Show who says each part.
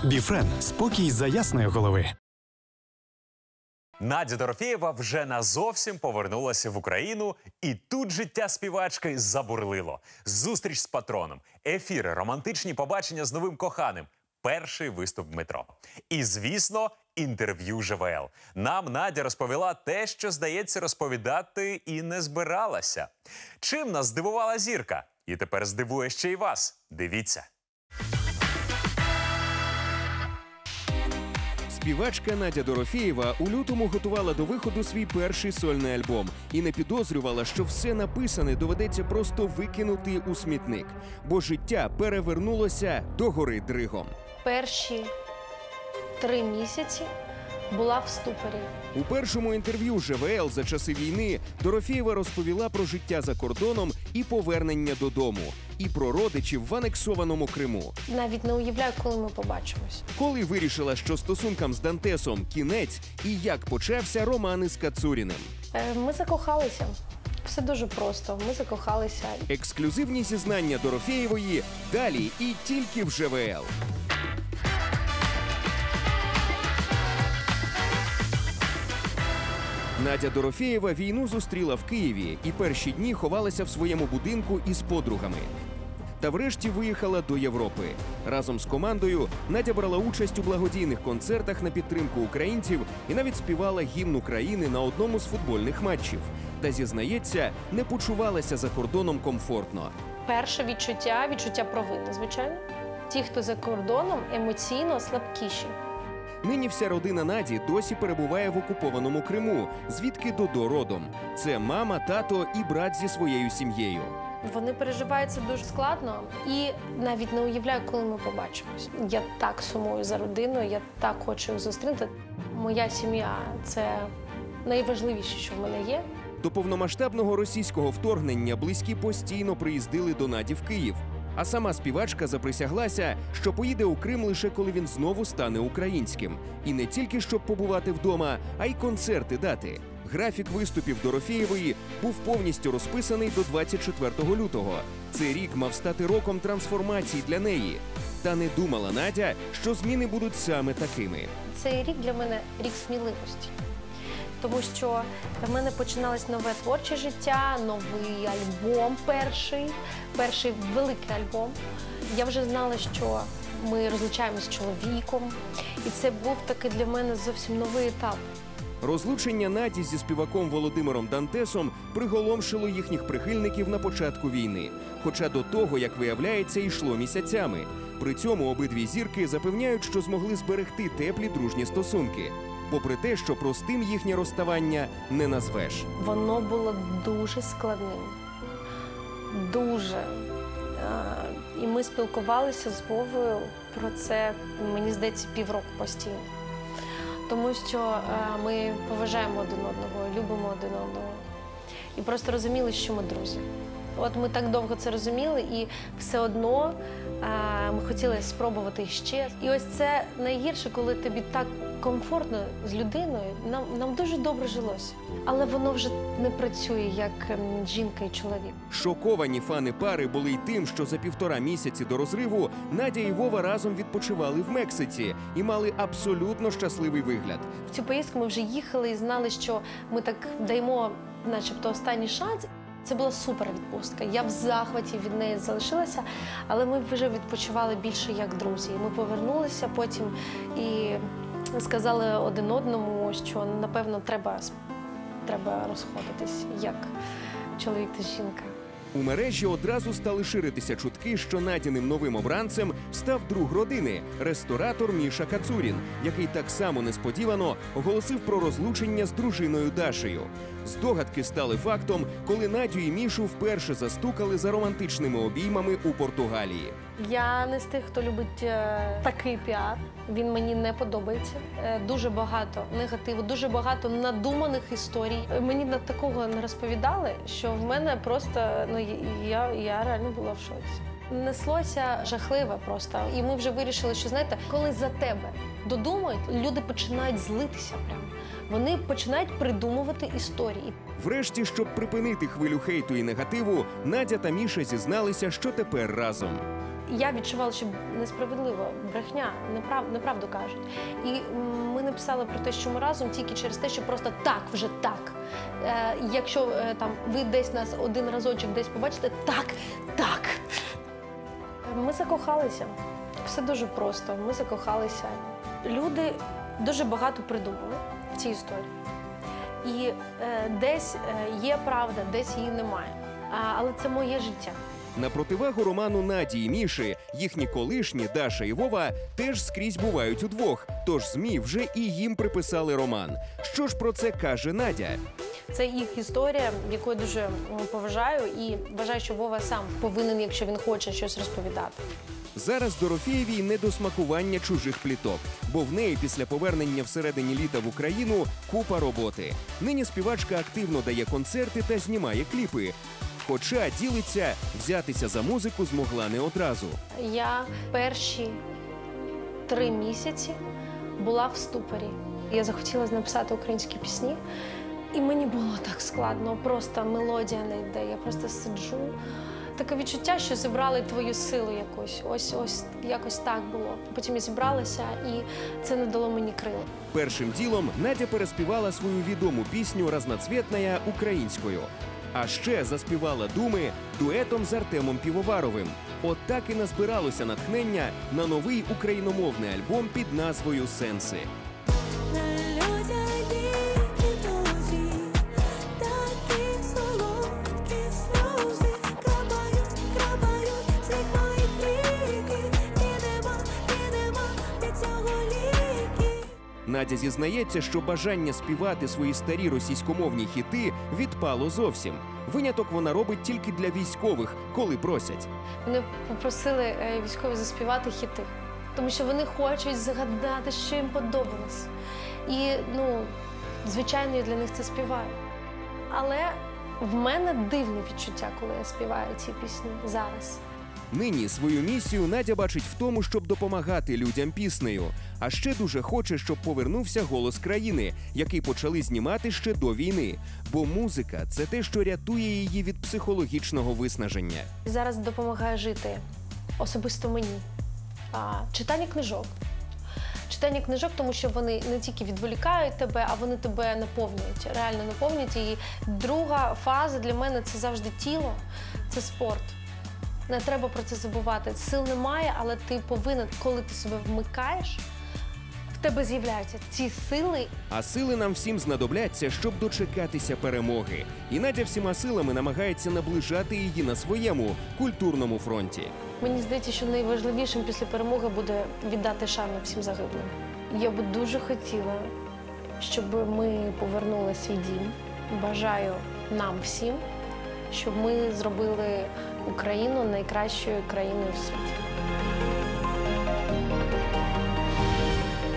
Speaker 1: Біфрен – спокій за ясної голови.
Speaker 2: Надя Дорофєєва вже назовсім повернулася в Україну, і тут життя співачки забурлило. Зустріч з патроном, ефіри, романтичні побачення з новим коханим, перший виступ в метро. І, звісно, інтерв'ю ЖВЛ. Нам Надя розповіла те, що, здається, розповідати і не збиралася. Чим нас здивувала зірка? І тепер здивує ще й вас. Дивіться.
Speaker 3: Співачка Надя Дорофєєва у лютому готувала до виходу свій перший сольний альбом і не підозрювала, що все написане доведеться просто викинути у смітник, бо життя перевернулося догори дригом.
Speaker 4: Перші 3 місяці була в ступорі.
Speaker 3: У першому інтерв'ю ЖВЛ за часи війни Дорофєєва розповіла про життя за кордоном і повернення додому, і про родичів в анексованому Криму.
Speaker 4: Навіть не уявляю, коли ми побачимось.
Speaker 3: Коли вирішила, що стосункам з Дантесом кінець, і як почався роман із Кацуріним.
Speaker 4: Ми закохалися. Все дуже просто. Ми закохалися.
Speaker 3: Ексклюзивні зізнання Дорофєєвої далі і тільки в ЖВЛ. Надя Дорофєєва війну зустріла в Києві і перші дні ховалася в своєму будинку із подругами. Та врешті виїхала до Європи. Разом з командою Надя брала участь у благодійних концертах на підтримку українців і навіть співала гімн України на одному з футбольних матчів. Та, зізнається, не почувалася за кордоном комфортно.
Speaker 4: Перше відчуття провини, звичайно. Ті, хто за кордоном, емоційно слабкіші.
Speaker 3: Нині вся родина Наді досі перебуває в окупованому Криму, звідки Додо родом. Це мама, тато і брат зі своєю сім'єю.
Speaker 4: Вони переживають це дуже складно і навіть не уявляю, коли ми побачимось. Я так сумую за родиною, я так хочу їх зустріти. Моя сім'я – це найважливіше, що в мене є.
Speaker 3: До повномасштабного російського вторгнення близькі постійно приїздили до Наді в Київ. А сама співачка заприсяглася, що поїде у Крим лише коли він знову стане українським. І не тільки щоб побувати вдома, а й концерти дати. Графік виступів Дорофєєвої був повністю розписаний до 24 лютого. Цей рік мав стати роком трансформації для неї. Та не думала Надя, що зміни будуть саме такими.
Speaker 4: Цей рік для мене рік сміливості. Тому що в мене починалось нове творче життя, новий альбом перший великий альбом. Я вже знала, що ми розлучаємося з чоловіком, і це був такий для мене зовсім новий етап.
Speaker 3: Розлучення Наді зі співаком Володимиром Дантесом приголомшило їхніх прихильників на початку війни. Хоча до того, як виявляється, йшло місяцями. При цьому обидві зірки запевняють, що змогли зберегти теплі дружні стосунки. Попри те, що простим їхнє розставання не назвеш.
Speaker 4: Воно було дуже складним. Дуже. І ми спілкувалися з Вовою про це, мені здається, півроку постійно. Тому що ми поважаємо один одного, любимо один одного. І просто розуміли, що ми друзі. От ми так довго це розуміли, і все одно ми хотіли спробувати ще. І ось це найгірше, коли тобі так комфортно з людиною, нам дуже добре жилося. Але воно вже не працює, як жінка і чоловік.
Speaker 3: Шоковані фани пари були й тим, що за 1,5 місяці до розриву Надя і Вова разом відпочивали в Мексиці і мали абсолютно щасливий вигляд.
Speaker 4: В цю поїздку ми вже їхали і знали, що ми так даємо, начебто, останній шанс. Це була супер відпустка. Я в захваті від неї залишилася, але ми вже відпочивали більше як друзі. Ми повернулися потім і сказали один одному, що, напевно, треба розходитись, як чоловік та жінка.
Speaker 3: У мережі одразу стали ширитися чутки, що Надіним новим обранцем став друг родини – ресторатор Міша Кацурін, який так само несподівано оголосив про розлучення з дружиною Дашею. Здогадки стали фактом, коли Надю і Мішу вперше застукали за романтичними обіймами у Португалії.
Speaker 4: Я не з тих, хто любить такий піар. Він мені не подобається. Дуже багато негативу, дуже багато надуманих історій. Мені на такого не розповідали, що в мене просто, я реально була в шоці. Неслося жахливе просто. І ми вже вирішили, що, знаєте, коли за тебе додумають, люди починають злитися прямо. Вони починають придумувати історії.
Speaker 3: Врешті, щоб припинити хвилю хейту і негативу, Надя та Міша зізналися, що тепер разом.
Speaker 4: я відчувала, що несправедливо, брехня, неправду кажуть. І ми написали про те, що ми разом тільки через те, що просто так, вже так. Якщо там ви десь нас один разочок десь побачите, так. Ми закохалися. Все дуже просто. Ми закохалися. Люди дуже багато придумали в цій історії. І десь є правда, десь її немає. Але це моє життя.
Speaker 3: На противагу роману Наді і Міші, їхні колишні Даша і Вова теж скрізь бувають удвох, тож ЗМІ вже і їм приписали роман. Що ж про це каже Надя?
Speaker 4: Це їх історія, яку я дуже поважаю, і вважаю, що Вова сам повинен, якщо він хоче, щось розповідати.
Speaker 3: Зараз Дорофєєвій не до смакування чужих пліток, бо в неї після повернення всередині літа в Україну купа роботи. Нині співачка активно дає концерти та знімає кліпи. Хоча ділиться, взятися за музику змогла не одразу.
Speaker 4: Я перші 3 місяці була в ступорі. Я захотіла написати українські пісні, і мені було так складно, просто мелодія не йде, я просто сиджу. Таке відчуття, що зібрали твою силу якусь, ось якось так було. Потім я зібралася, і це не дало мені крил.
Speaker 3: Першим ділом Надя переспівала свою відому пісню «Разноцвітная» українською. А ще заспівала думи дуетом з Артемом Півоваровим. От так і назбиралося натхнення на новий україномовний альбом під назвою «Сенси». Надя зізнається, що бажання співати свої старі російськомовні хіти відпало зовсім. Виняток вона робить тільки для військових, коли просять.
Speaker 4: Вони попросили військові заспівати хіти, тому що вони хочуть згадати, що їм подобалось. І, звичайно, я для них це співаю. Але в мене дивне відчуття, коли я співаю ці пісні зараз.
Speaker 3: Нині свою місію Надя бачить в тому, щоб допомагати людям піснею. А ще дуже хоче, щоб повернувся «Голос країни», який почали знімати ще до війни. Бо музика – це те, що рятує її від психологічного виснаження.
Speaker 4: Зараз допомагає жити особисто мені. Читання книжок. Читання книжок, тому що вони не тільки відволікають тебе, а вони тебе наповнюють, реально наповнюють. І друга фаза для мене – це завжди тіло, це спорт. Не треба про це забувати. Сил немає, але ти повинен, коли ти себе вмикаєш, в тебе з'являються ці сили.
Speaker 3: А сили нам всім знадобляться, щоб дочекатися перемоги. І Надя всіма силами намагається наближати її на своєму культурному фронті.
Speaker 4: Мені здається, що найважливішим після перемоги буде віддати шану всім загиблим. Я би дуже хотіла, щоб ми повернули свій дім. Бажаю нам всім, щоб ми зробили Україну найкращою країною в світі.